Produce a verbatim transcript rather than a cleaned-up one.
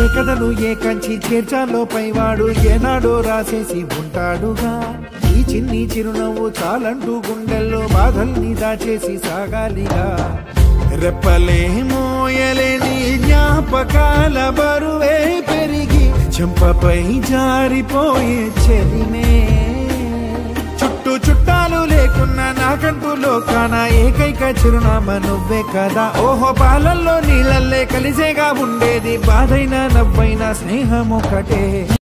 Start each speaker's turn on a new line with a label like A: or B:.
A: కథను ఏ కంచి చేర్చాలో పైవాడు ఏనాడో రాసేసి ఉంటాడుగా ఈ చిన్ని చిరునవ్వు చాలంటూ గుండెల్లో బాధల్ని దాచేసి సాగాలిగా రెప్పలే మోయలేని జ్ఞాపకాల బరువే పెరిగి చెంపపై జారిపోయే చెలిమే చుట్టూ చుట్టాలు లేకున్నా నాకంటూ లోకాన ఏకైక చిరునామా నువ్వే కదా ఓహో పాలల్లో నీళ్ళల్లే కలిసేగా ఉండేది బాధైనా నవ్వైనా స్నేహం ఒకటే